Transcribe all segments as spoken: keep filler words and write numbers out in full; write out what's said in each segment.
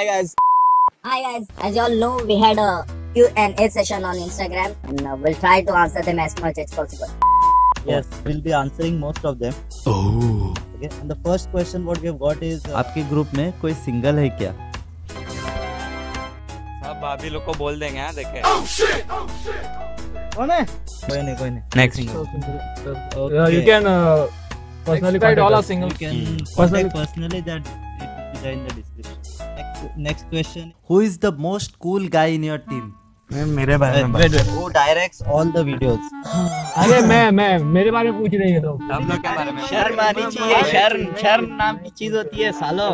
Hi guys. Hi guys, as you all know, we had a Q and A session on Instagram, and uh, we'll try to answer them as much as possible. Yes, we'll be answering most of them. Oh. Okay, and the first question what we have got is uh, आपके group में कोई single है क्या? सब भाभी लोग को बोल देंगे हाँ देखे. कौन है? कोई नहीं कोई नहीं. Next. Okay. Uh, you can uh, personally contact all our us. singles. You can Personally- contact personally that it will be there in the description. Next, next question. Who is the most cool guy in your team? मेरे बारे में. Wait, wait, who directs all the videos? अरे मैं मैं मेरे बारे में पूछ रही है तो. हम लोग के बारे में. शर्म आनी चाहिए. शर्म शर्म नाम की चीज होती है सालो.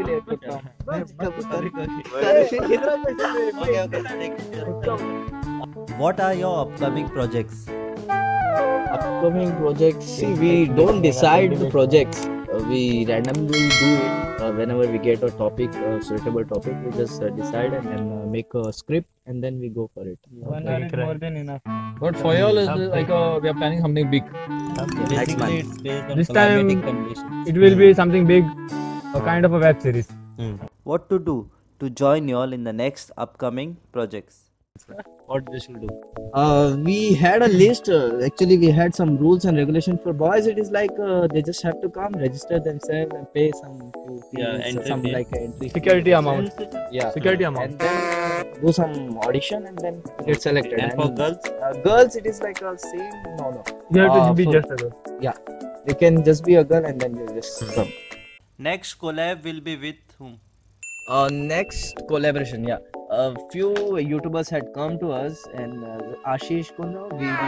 Okay, okay. Next. What are your upcoming projects? Upcoming projects, see, we don't decide the projects. Uh, we randomly do it uh, whenever we get a topic, a suitable topic. We just uh, decide and then uh, make a script and then we go for it. One hour is more than enough. But for you all is like uh, we are planning something big. Basically, it's based on This time- climatic conditions. It will be something big, a kind of a web series. What to do to join you all in the next upcoming projects? What they should do? Uh, we had a list. Uh, actually, we had some rules and regulations for boys. It is like uh, they just have to come, register themselves, and pay some few fees, Yeah, entry some fee. like entry Security amount. Yeah, Security amount. and then do some audition and then get selected. And for girls, uh, girls, it is like a same. No, no. You have to Uh, be so- just a girl. You can just be a girl and then you just come. Next collab will be with whom? Uh, next collaboration, yeah. A few YouTubers had come to us, and uh, Ashish Kundo, we, we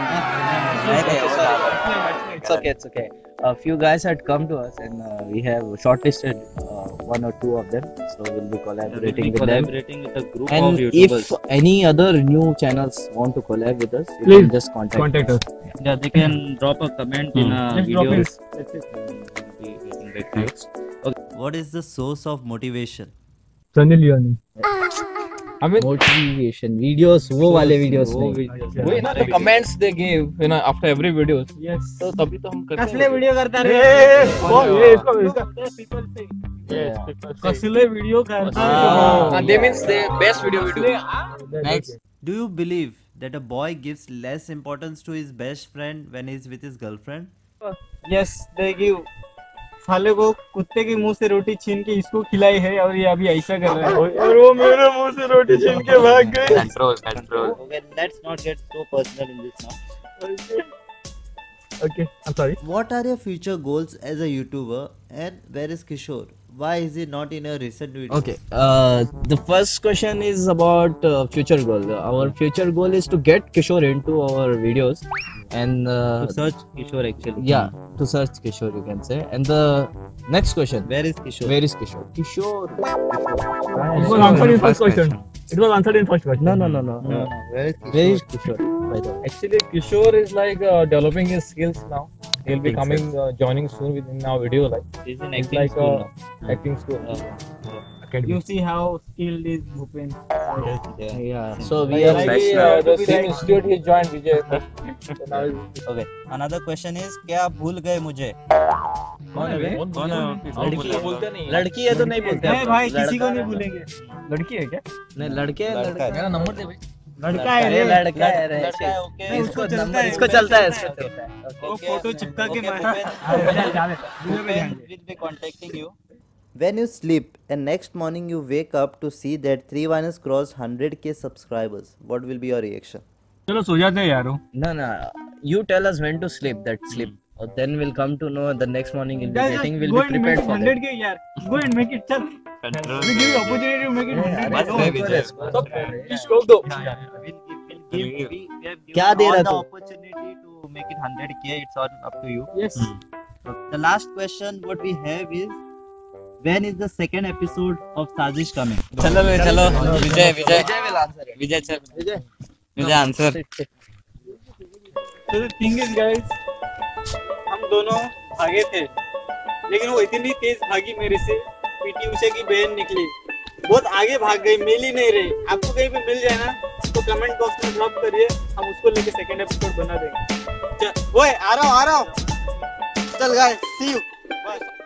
it's okay, it's okay. A few guys had come to us, and uh, we have shortlisted uh, one or two of them. So we'll be we'll collaborating be with them. collaborating with a group And of YouTubers. if any other new channels want to collab with us, you Please can just contact, Contact us. Yeah, they can drop a comment in a Just drop video. it. That's it. We'll be getting back to you. What is the source of motivation? Sunny Leone. I mean, motivation videos, वो वाले videos वो नहीं. videos. Yeah. वही ना the comments they give you know after every video. yes. तो तभी तो हम करते कसले हैं. वीडियो करता ए, रे. वो ये इसको इसका People say. yes, people say. कसले वीडियो करता Ah, रे. they means the best video we do. That's Next. okay. Do you believe that a boy gives less importance to his best friend when he's with his girlfriend? Yes, they give. साले को कुत्ते के मुंह से रोटी छीन के इसको खिलाई है और ये अभी ऐसा कर रहा है और वो मेरे मुंह से रोटी छीन के भाग गई. Control, control. Okay, let's not get so personal in this now. Okay, I'm sorry. What are your future goals as a YouTuber and where is Kishore? Why is he not in your recent videos? Okay. Uh, the first question is about uh, future goal. Our future goal is to get Kishore into our videos, and uh, To search Kishore actually. yeah, to search Kishore you can say. And the next question, Where is Kishore? where is Kishore? Kishore. It was answered in first question. It was answered in first question. No, no, no, no. No, no. Where is Kishore? Where is Kishore? By the way. Actually, Kishore is like uh, developing his skills now. He'll be Acting coming, uh, joining soon within our video life. He's in It's acting like school a now. acting school. Uh, Academy. You see how skilled is Bhupen. Yeah. Yeah. So we Like are. he, uh, the same institute he joined, Vijay. So now he's- Okay. Another question is क्या भूल गए मुझे? कौन है बे? कौन है? लड़की है, बोलते नहीं. लड़की है तो नहीं बोलते. नहीं भाई लड़का किसी को नहीं है. भूलेंगे. लड़की है क्या? नहीं, लड़के हैं, लड़का है. लड़का. नंबर दे भाई. लड़का है अरे रे. लड़का है रे. लड़का है ओके. इसको उसको चलता नंबर, है. इसको चलता है, इसको चलता है. वो फोटो चिपका के Okay, मारा. Bhupen. Bhupen will be contacting you. When you sleep and next morning you wake up to see that three one has crossed one hundred k subscribers, what will be your reaction? चलो सो जाते हैं यारो. No, no. You tell us when to sleep. That sleep. Or then we'll come to know the next morning we'll be getting. We'll be prepared for that. के यार. Go and make it चल. We give you opportunity to make it one hundred. अरे, Why, हमको Vijay? response- Just go though. We'll give, we, we have given क्या दे all रहा the तू? opportunity to make it one hundred k. It's all up to you. Yes. The last question what we have is when is the second episode of Sajish coming? चलो बे, चलो. विजय, विजय. Vijay will answer it. Vijay चल. Vijay. Vijay answer. So the thing is guys, हम दोनों भागे थे लेकिन वो इतनी तेज भागी मेरे से पीटी उषा की बहन निकली बहुत आगे भाग गई मिल ही नहीं रही आपको कहीं पे मिल जाए ना तो कमेंट बॉक्स में ड्रॉप करिए हम उसको लेके सेकंड एपिसोड बना देंगे चल ओए आ रहा हूँ आ रहा हूँ चल गाइस सी यू बाय